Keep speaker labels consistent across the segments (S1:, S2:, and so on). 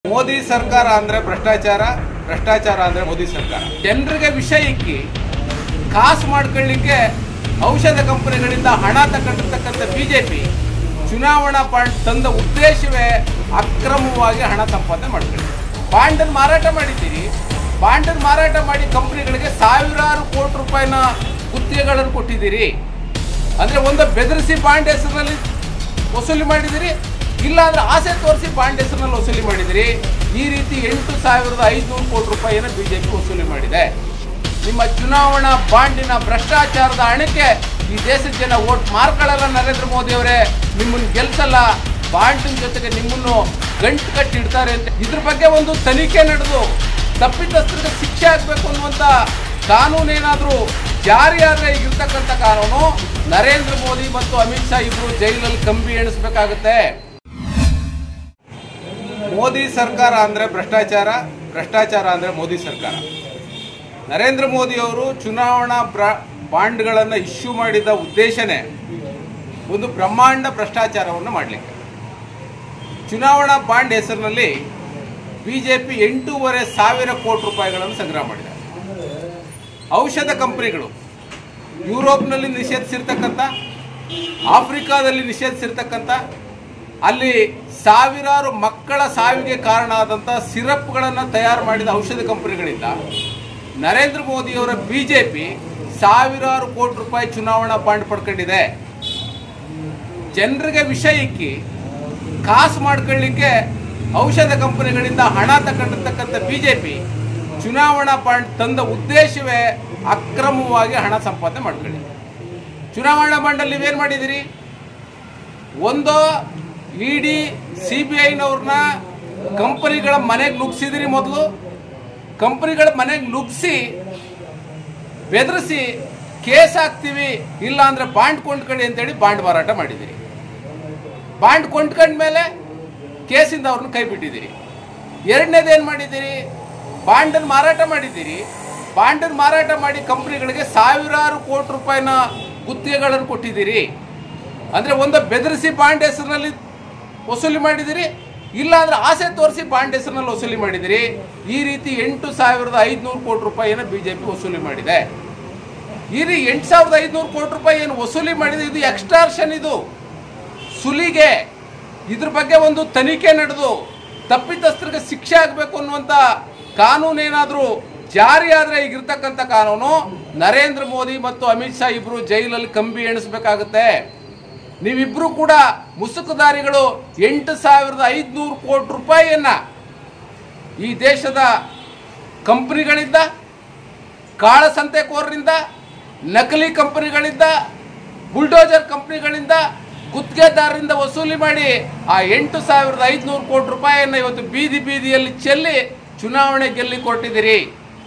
S1: ಮೋದಿ ಸರ್ಕಾರ ಅಂದರೆ ಭ್ರಷ್ಟಾಚಾರ, ಭ್ರಷ್ಟಾಚಾರ ಅಂದರೆ ಮೋದಿ ಸರ್ಕಾರ. ಜನರಿಗೆ ವಿಷಯಕ್ಕೆ ಕಾಸು ಮಾಡ್ಕೊಳ್ಳಿಕ್ಕೆ ಔಷಧ ಕಂಪನಿಗಳಿಂದ ಹಣ ತಗೊಂಡಿರ್ತಕ್ಕಂಥ ಬಿಜೆಪಿ ಚುನಾವಣಾ ಬಾಂಡ್ ತಂದ ಉದ್ದೇಶವೇ ಅಕ್ರಮವಾಗಿ ಹಣ ಸಂಪಾದನೆ ಮಾಡ್ಕೊಳ್ಳಿ. ಬಾಂಡನ್ನು ಮಾರಾಟ ಮಾಡಿದ್ದೀರಿ, ಬಾಂಡನ್ನು ಮಾರಾಟ ಮಾಡಿ ಕಂಪನಿಗಳಿಗೆ ಸಾವಿರಾರು ಕೋಟಿ ರೂಪಾಯಿನ ಗುತ್ತಿಗೆಗಳನ್ನು ಕೊಟ್ಟಿದ್ದೀರಿ. ಅಂದರೆ ಒಂದು ಬೆದರಿಸಿ ಬಾಂಡ್ ಹೆಸರಿನಲ್ಲಿ ವಸೂಲಿ ಮಾಡಿದಿರಿ, ಇಲ್ಲಾಂದ್ರೆ ಆಸೆ ತೋರಿಸಿ ಬಾಂಡ್ ಹೆಸರಿನಲ್ಲಿ ವಸೂಲಿ ಮಾಡಿದಿರಿ. ಈ ರೀತಿ 8,500 ಕೋಟಿ ರೂಪಾಯಿಯನ್ನು ಬಿಜೆಪಿ ವಸೂಲಿ ಮಾಡಿದೆ. ನಿಮ್ಮ ಚುನಾವಣಾ ಬಾಂಡಿನ ಭ್ರಷ್ಟಾಚಾರದ ಹಣಕ್ಕೆ ಈ ದೇಶದ ಜನ ವೋಟ್ ಮಾರ್ಕೊಳ್ಳಲ್ಲ. ನರೇಂದ್ರ ಮೋದಿ ಅವರೇ, ನಿಮ್ಮನ್ನು ಗೆಲ್ಸಲ್ಲ, ಬಾಂಡಿನ ಜೊತೆಗೆ ನಿಮ್ಮನ್ನು ಗಂಟು ಕಟ್ಟಿಡ್ತಾರೆ ಅಂತ. ಇದ್ರ ಬಗ್ಗೆ ಒಂದು ತನಿಖೆ ನಡೆದು ತಪ್ಪಿತಸ್ಥರಿಗೆ ಶಿಕ್ಷೆ ಆಗಬೇಕು ಅನ್ನುವಂಥ ಕಾನೂನೇನಾದರೂ ಜಾರಿ ಆದರೆ ಈಗಿರ್ತಕ್ಕಂಥ ಕಾನೂನು ನರೇಂದ್ರ ಮೋದಿ ಮತ್ತು ಅಮಿತ್ ಶಾ ಇಬ್ಬರು ಜೈಲಲ್ಲಿ ಕಂಬಿ ಎಣಿಸಬೇಕಾಗುತ್ತೆ. ಮೋದಿ ಸರ್ಕಾರ ಅಂದರೆ ಭ್ರಷ್ಟಾಚಾರ, ಭ್ರಷ್ಟಾಚಾರ ಅಂದರೆ ಮೋದಿ ಸರ್ಕಾರ. ನರೇಂದ್ರ ಮೋದಿ ಅವರು ಚುನಾವಣಾ ಬಾಂಡ್ಗಳನ್ನು ಇಶ್ಯೂ ಮಾಡಿದ ಉದ್ದೇಶನೇ ಒಂದು ಬ್ರಹ್ಮಾಂಡ ಭ್ರಷ್ಟಾಚಾರವನ್ನು ಮಾಡಲಿಕ್ಕೆ. ಚುನಾವಣಾ ಬಾಂಡ್ ಹೆಸರಿನಲ್ಲಿ ಬಿಜೆಪಿ 8,500 ಕೋಟಿ ರೂಪಾಯಿಗಳನ್ನು ಸಂಗ್ರಹ ಮಾಡಿದೆ. ಔಷಧ ಕಂಪನಿಗಳು ಯುರೋಪ್ನಲ್ಲಿ ನಿಷೇಧಿಸಿರ್ತಕ್ಕಂಥ, ಆಫ್ರಿಕಾದಲ್ಲಿ ನಿಷೇಧಿಸಿರ್ತಕ್ಕಂಥ, ಅಲ್ಲಿ ಸಾವಿರಾರು ಮಕ್ಕಳ ಸಾವಿಗೆ ಕಾರಣ ಆದಂಥ ಸಿರಪ್ಗಳನ್ನು ತಯಾರು ಮಾಡಿದ ಔಷಧ ಕಂಪನಿಗಳಿಂದ ನರೇಂದ್ರ ಮೋದಿಯವರ ಬಿಜೆಪಿ ಸಾವಿರಾರು ಕೋಟಿ ರೂಪಾಯಿ ಚುನಾವಣಾ ಬಾಂಡ್ ಪಡ್ಕೊಂಡಿದೆ. ಜನರಿಗೆ ವಿಷಯಕ್ಕೆ ಕಾಸು ಮಾಡ್ಕೊಳ್ಳಿಕ್ಕೆ ಔಷಧ ಕಂಪನಿಗಳಿಂದ ಹಣ ತಗೊಂಡಿರ್ತಕ್ಕಂಥ ಬಿಜೆಪಿ ಚುನಾವಣಾ ಬಾಂಡ್ ತಂದ ಉದ್ದೇಶವೇ ಅಕ್ರಮವಾಗಿ ಹಣ ಸಂಪಾದನೆ ಮಾಡ್ಕೊಳ್ಳಿ. ಚುನಾವಣಾ ಬಾಂಡಲ್ಲಿ ನೀವೇನು ಮಾಡಿದಿರಿ? ಒಂದು ಇಡಿ CBIನವ್ರನ್ನ ಕಂಪನಿಗಳ ಮನೆಗೆ ನುಗ್ಸಿದಿರಿ. ಮೊದಲು ಕಂಪನಿಗಳ ಮನೆಗೆ ನುಗ್ಸಿ ಬೆದರಿಸಿ ಕೇಸ್ ಹಾಕ್ತೀವಿ, ಇಲ್ಲ ಅಂದರೆ ಬಾಂಡ್ ಕೊಂಡ್ಕೊಳ್ಳಿ ಅಂತೇಳಿ ಬಾಂಡ್ ಮಾರಾಟ ಮಾಡಿದಿರಿ. ಬಾಂಡ್ ಕೊಂಡ್ಕೊಂಡ್ಮೇಲೆ ಕೇಸಿಂದ ಅವ್ರನ್ನ ಕೈ ಬಿಟ್ಟಿದ್ದೀರಿ. ಎರಡನೇದೇನು ಮಾಡಿದ್ದೀರಿ? ಬಾಂಡನ್ನು ಮಾರಾಟ ಮಾಡಿದ್ದೀರಿ. ಬಾಂಡನ್ನು ಮಾರಾಟ ಮಾಡಿ ಕಂಪನಿಗಳಿಗೆ ಸಾವಿರಾರು ಕೋಟಿ ರೂಪಾಯಿನ ಗುತ್ತಿಗೆಗಳನ್ನು ಕೊಟ್ಟಿದ್ದೀರಿ. ಅಂದರೆ ಒಂದು ಬೆದರಿಸಿ ಬಾಂಡ್ ಹೆಸರಿನಲ್ಲಿ ವಸೂಲಿ ಮಾಡಿದಿರಿ, ಇಲ್ಲಾಂದ್ರೆ ಆಸೆ ತೋರಿಸಿ ಬಾಂಡ್ ಹೆಸರಿನಲ್ಲಿ ವಸೂಲಿ ಮಾಡಿದಿರಿ. ಈ ರೀತಿ 8,500 ಕೋಟಿ ರೂಪಾಯಿಯನ್ನು ಬಿಜೆಪಿ ವಸೂಲಿ ಮಾಡಿದೆ. ಈ 8,500 ಕೋಟಿ ರೂಪಾಯಿ ಏನು ವಸೂಲಿ ಮಾಡಿದೆ, ಇದು ಎಕ್ಸ್ಟಾರ್ಷನ್, ಇದು ಸುಲಿಗೆ. ಇದ್ರ ಬಗ್ಗೆ ಒಂದು ತನಿಖೆ ನಡೆದು ತಪ್ಪಿತಸ್ಥರಿಗೆ ಶಿಕ್ಷೆ ಆಗಬೇಕು ಅನ್ನುವಂಥ ಕಾನೂನೇನಾದರೂ ಜಾರಿ ಆದರೆ ಈಗಿರ್ತಕ್ಕಂಥ ಕಾನೂನು ನರೇಂದ್ರ ಮೋದಿ ಮತ್ತು ಅಮಿತ್ ಶಾ ಇಬ್ಬರು ಜೈಲಲ್ಲಿ ಕಂಬಿ ಎಣಿಸಬೇಕಾಗುತ್ತೆ. ನೀವಿಬ್ಬರು ಕೂಡ ಮುಸುಕುದಾರಿಗಳು. 8,500 ಕೋಟಿ ರೂಪಾಯಿಯನ್ನು ಈ ದೇಶದ ಕಂಪನಿಗಳಿಂದ, ಕಾಳಸಂತೆಕೋರರಿಂದ, ನಕಲಿ ಕಂಪನಿಗಳಿಂದ, ಬುಲ್ಡೋಜರ್ ಕಂಪನಿಗಳಿಂದ, ಗುತ್ತಿಗೆದಾರರಿಂದ ವಸೂಲಿ ಮಾಡಿ ಆ 8,500 ಕೋಟಿ ರೂಪಾಯಿಯನ್ನು ಇವತ್ತು ಬೀದಿ ಬೀದಿಯಲ್ಲಿ ಚೆಲ್ಲಿ ಚುನಾವಣೆ ಗೆಲ್ಲಿ ಕೊಟ್ಟಿದ್ದೀರಿ.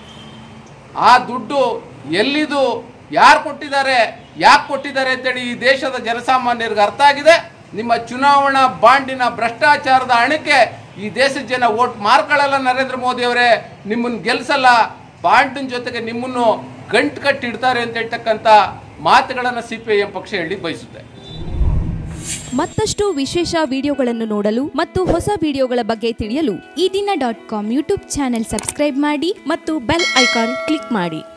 S1: ಆ ದುಡ್ಡು ಎಲ್ಲಿದು, ಯಾರು ಕೊಟ್ಟಿದ್ದಾರೆ, ಯಾಕೆ ಕೊಟ್ಟಿದ್ದಾರೆ ಅಂತೇಳಿ ಈ ದೇಶದ ಜನಸಾಮಾನ್ಯರಿಗೆ ಅರ್ಥ ಆಗಿದೆ. ನಿಮ್ಮ ಚುನಾವಣಾ ಬಾಂಡಿನ ಭ್ರಷ್ಟಾಚಾರದ ಹಣಕ್ಕೆ ಈ ದೇಶದ ಜನ ವೋಟ್ ಮಾರ್ಕೊಳ್ಳಲ್ಲ. ನರೇಂದ್ರ ಮೋದಿ ಅವರೇ, ನಿಮ್ಮನ್ನು ಗೆಲ್ಸಲ್ಲ, ಬಾಂಡಿನ ಜೊತೆಗೆ ನಿಮ್ಮನ್ನು ಗಂಟು ಕಟ್ಟಿಡ್ತಾರೆ ಅಂತ ಹೇಳ್ತಕ್ಕಂಥ ಮಾತುಗಳನ್ನು CPIM ಪಕ್ಷ ಹೇಳಿ ಬಯಸುತ್ತೆ.
S2: ಮತ್ತಷ್ಟು ವಿಶೇಷ ವಿಡಿಯೋಗಳನ್ನು ನೋಡಲು ಮತ್ತು ಹೊಸ ವಿಡಿಯೋಗಳ ಬಗ್ಗೆ ತಿಳಿಯಲು
S3: eDina.com ಯೂಟ್ಯೂಬ್ ಚಾನೆಲ್ ಸಬ್ಸ್ಕ್ರೈಬ್ ಮಾಡಿ ಮತ್ತು ಬೆಲ್ ಐಕಾನ್ ಕ್ಲಿಕ್ ಮಾಡಿ.